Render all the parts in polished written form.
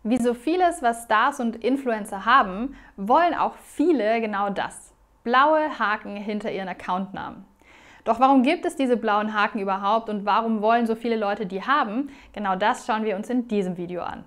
Wie so vieles, was Stars und Influencer haben, wollen auch viele genau das: blaue Haken hinter ihren Accountnamen. Doch warum gibt es diese blauen Haken überhaupt und warum wollen so viele Leute die haben? Genau das schauen wir uns in diesem Video an.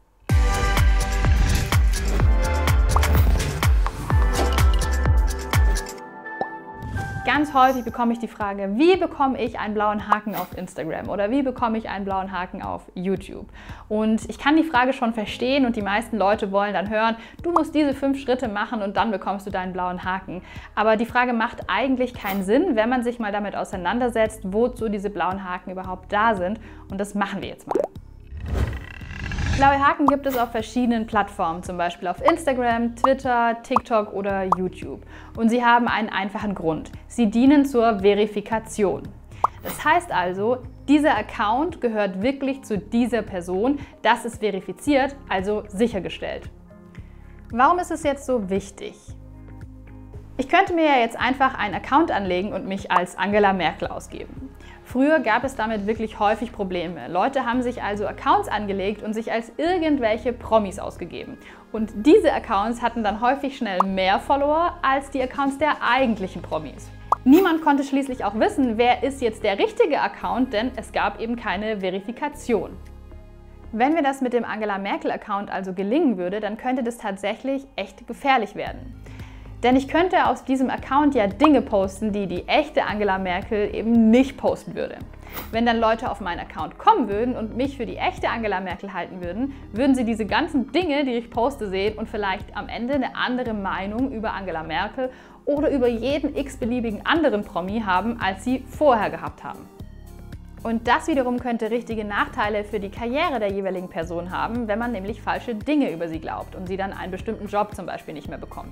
Ganz häufig bekomme ich die Frage, wie bekomme ich einen blauen Haken auf Instagram oder wie bekomme ich einen blauen Haken auf YouTube? Und ich kann die Frage schon verstehen und die meisten Leute wollen dann hören, du musst diese 5 Schritte machen und dann bekommst du deinen blauen Haken. Aber die Frage macht eigentlich keinen Sinn, wenn man sich mal damit auseinandersetzt, wozu diese blauen Haken überhaupt da sind. Und das machen wir jetzt mal. Blaue Haken gibt es auf verschiedenen Plattformen, zum Beispiel auf Instagram, Twitter, TikTok oder YouTube. Und sie haben einen einfachen Grund: Sie dienen zur Verifikation. Das heißt also, dieser Account gehört wirklich zu dieser Person, das ist verifiziert, also sichergestellt. Warum ist es jetzt so wichtig? Ich könnte mir ja jetzt einfach einen Account anlegen und mich als Angela Merkel ausgeben. Früher gab es damit wirklich häufig Probleme. Leute haben sich also Accounts angelegt und sich als irgendwelche Promis ausgegeben. Und diese Accounts hatten dann häufig schnell mehr Follower als die Accounts der eigentlichen Promis. Niemand konnte schließlich auch wissen, wer ist jetzt der richtige Account, denn es gab eben keine Verifikation. Wenn mir das mit dem Angela Merkel-Account also gelingen würde, dann könnte das tatsächlich echt gefährlich werden. Denn ich könnte aus diesem Account ja Dinge posten, die die echte Angela Merkel eben nicht posten würde. Wenn dann Leute auf meinen Account kommen würden und mich für die echte Angela Merkel halten würden, würden sie diese ganzen Dinge, die ich poste, sehen und vielleicht am Ende eine andere Meinung über Angela Merkel oder über jeden x-beliebigen anderen Promi haben, als sie vorher gehabt haben. Und das wiederum könnte richtige Nachteile für die Karriere der jeweiligen Person haben, wenn man nämlich falsche Dinge über sie glaubt und sie dann einen bestimmten Job zum Beispiel nicht mehr bekommt.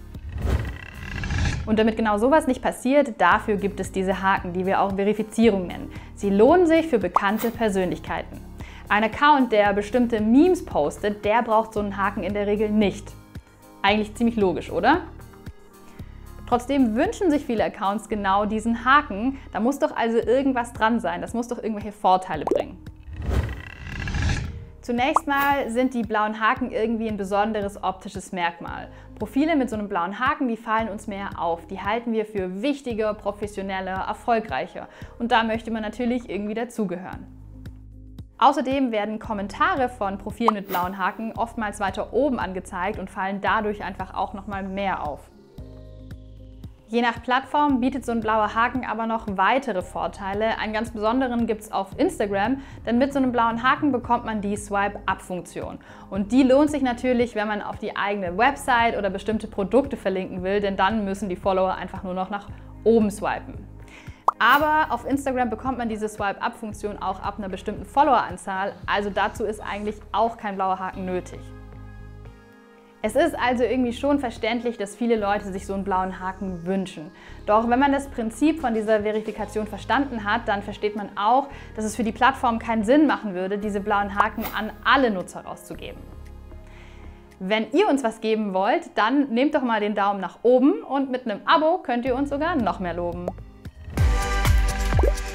Und damit genau sowas nicht passiert, dafür gibt es diese Haken, die wir auch Verifizierung nennen. Sie lohnen sich für bekannte Persönlichkeiten. Ein Account, der bestimmte Memes postet, der braucht so einen Haken in der Regel nicht. Eigentlich ziemlich logisch, oder? Trotzdem wünschen sich viele Accounts genau diesen Haken. Da muss doch also irgendwas dran sein, das muss doch irgendwelche Vorteile bringen. Zunächst mal sind die blauen Haken irgendwie ein besonderes optisches Merkmal. Profile mit so einem blauen Haken, die fallen uns mehr auf. Die halten wir für wichtiger, professioneller, erfolgreicher. Und da möchte man natürlich irgendwie dazugehören. Außerdem werden Kommentare von Profilen mit blauen Haken oftmals weiter oben angezeigt und fallen dadurch einfach auch nochmal mehr auf. Je nach Plattform bietet so ein blauer Haken aber noch weitere Vorteile. Einen ganz besonderen gibt es auf Instagram, denn mit so einem blauen Haken bekommt man die Swipe-Up-Funktion. Und die lohnt sich natürlich, wenn man auf die eigene Website oder bestimmte Produkte verlinken will, denn dann müssen die Follower einfach nur noch nach oben swipen. Aber auf Instagram bekommt man diese Swipe-Up-Funktion auch ab einer bestimmten Followeranzahl, also dazu ist eigentlich auch kein blauer Haken nötig. Es ist also irgendwie schon verständlich, dass viele Leute sich so einen blauen Haken wünschen. Doch wenn man das Prinzip von dieser Verifikation verstanden hat, dann versteht man auch, dass es für die Plattform keinen Sinn machen würde, diese blauen Haken an alle Nutzer rauszugeben. Wenn ihr uns was geben wollt, dann nehmt doch mal den Daumen nach oben und mit einem Abo könnt ihr uns sogar noch mehr loben.